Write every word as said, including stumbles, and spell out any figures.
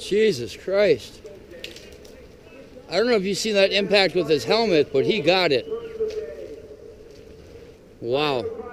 Jesus Christ. I don't know if you've seen that impact with his helmet, but he got it. Wow.